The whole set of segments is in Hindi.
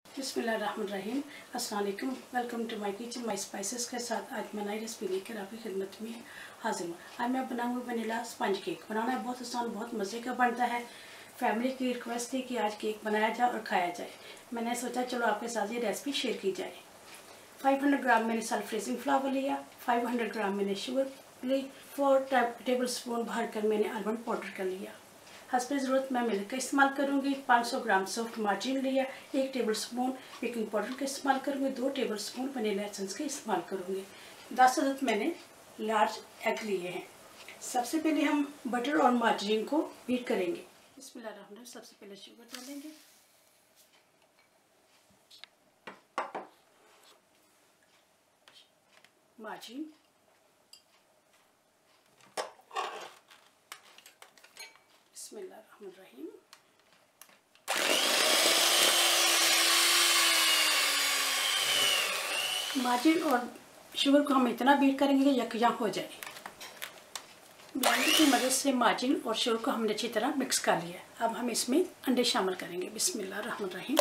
बिस्मिल्लाहिर्रहमानिर्रहीम। अस्सलाम वालेकुम। Welcome to my kitchen. My spices के साथ आज मैं नई रेसिपी लेकर आपकी खिदमत में हाजिर हूँ। आज मैं बनाऊंगी वनीला स्पंज केक। बनाना बहुत आसान, बहुत मज़े का बनता है। फैमिली की रिक्वेस्ट थी कि आज केक बनाया जाए और खाया जाए। मैंने सोचा चलो आपके साथ ये रेसिपी शेयर की जाए। 500 ग्राम मैंने सेल्फ रेजिंग फ्लावर लिया, 500 ग्राम मैंने शुगर ली, 4 टेबल स्पून भर कर मैंने आलमंड पाउडर कर लिया। हस्ब ज़रूरत मैं मिल्क का इस्तेमाल करूँगी। 500 ग्राम सॉफ्ट मार्जिन लिया, 1 टेबल स्पून बेकिंग पाउडर का इस्तेमाल करूँगी, 2 टेबल स्पून वनीला एसेंस का इस्तेमाल करूँगी। 10 अदद मैंने लार्ज एग लिए हैं। सबसे पहले हम बटर और मार्जिन को बीट करेंगे। बिस्मिल्लाहिर्रहमानिर्रहीम। सबसे पहले शुगर डालेंगे, मार्जिन, बिस्मिल्लाहिर्रहमानिर्रहीम। मार्जिन और शुगर को हम इतना बीट करेंगे कि यकजां हो जाए। ब्लेंडर की मदद से मार्जिन और शुगर को हमने अच्छी तरह मिक्स कर लिया। अब हम इसमें अंडे शामिल करेंगे। बिस्मिल्लाहिर्रहमानिर्रहीम।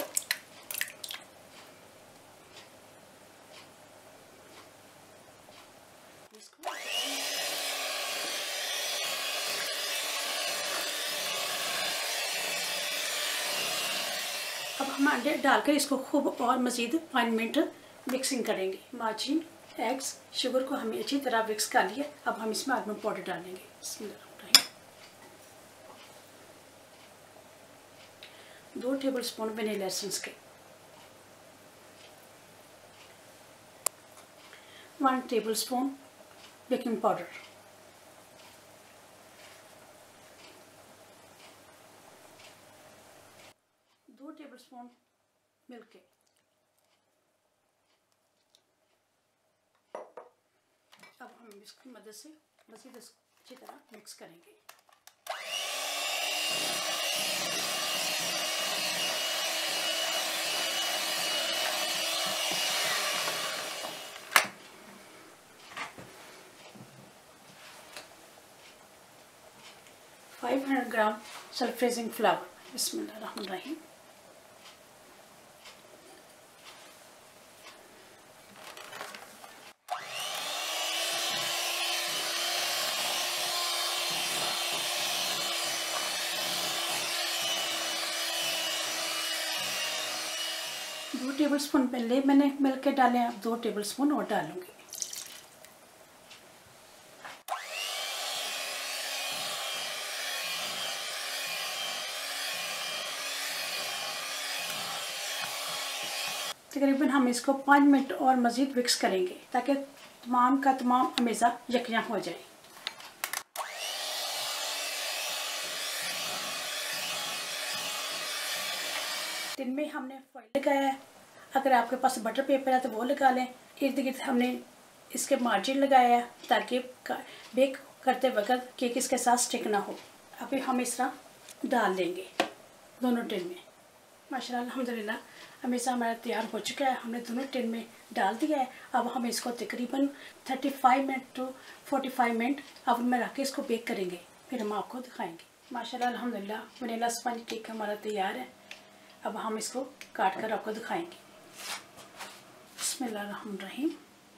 अब हम अंडे डालकर इसको खूब और मज़ीद 5 मिनट मिक्सिंग करेंगे। मार्जिन, एग्स, शुगर को हमने अच्छी तरह मिक्स कर लिया। अब हम इसमें आलमंड पाउडर डालेंगे। बिस्मिल्लाह। 2 टेबल स्पून वनीला एसेंस के, 1 tablespoon baking powder, 2 tablespoon milk के। अब हम इसकी मदद से मज़ीद अच्छी तरह मिक्स करेंगे। Five 500 gram self raising flour. बिस्मिल्लाहिर्रहमानिर्रहीम। दो टेबल स्पून पहले मैंने मिल्क के डाले, अब 2 टेबल स्पून और डालूंगी। तकरीबन हम इसको 5 मिनट और मज़ीद मिक्स करेंगे ताकि तमाम का तमाम अमेज़ा यकजां हो जाए। दिन में हमने फॉइल लगाया है। अगर आपके पास बटर पेपर है तो वो लगा लें। इर्द गिर्द हमने इसके मार्जिन लगाया है ताकि बेक करते वक्त केक इसके साथ स्टिक ना हो। अभी हम इस तरह डाल देंगे दोनों टिन में। माशाल्लाह अल्हम्दुलिल्लाह अमेज़ा हमारा तैयार हो चुका है। हमने दोनों टिन में डाल दिया है। अब हम इसको तकरीबन 35 मिनट टू 45 मिनट ओवन में रख के इसको बेक करेंगे, फिर हम आपको दिखाएंगे। माशाल्लाह अल्हम्दुलिल्लाह वनीला स्पंज केक हमारा तैयार है। अब हम इसको काट कर आपको दिखाएंगे। बिस्मिल्लाहिर्रहमानिर्रहीम।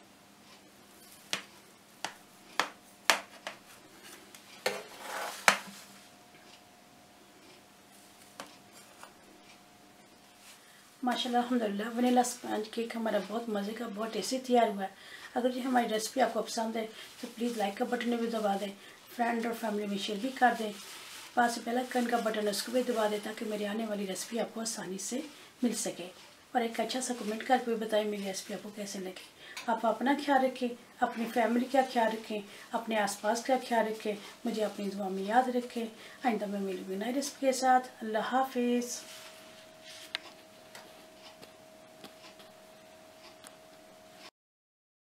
माशाल्लाह अल्हम्दुलिल्लाह वनीला स्पंज केक हमारा बहुत मज़े का, बहुत टेस्टी तैयार हुआ है। अगर ये हमारी रेसिपी आपको पसंद है तो प्लीज़ लाइक का बटन भी दबा दें, फ्रेंड और फैमिली में शेयर भी कर दें। पास से बेल आइकन का बटन है उसको भी दबा दें ताकि मेरी आने वाली रेसिपी आपको आसानी से मिल सके। और एक अच्छा सा कमेंट करके भी बताएं मेरी रेसिपी आपको कैसे लगी। आप अपना ख्याल रखें, अपनी फैमिली का ख्याल रखें, अपने आसपास का ख्याल रखें। मुझे अपनी दुआ में याद रखें। आइंदा मैं मिलूंगी नई रेसिपी के साथ। अल्लाह हाफिज़।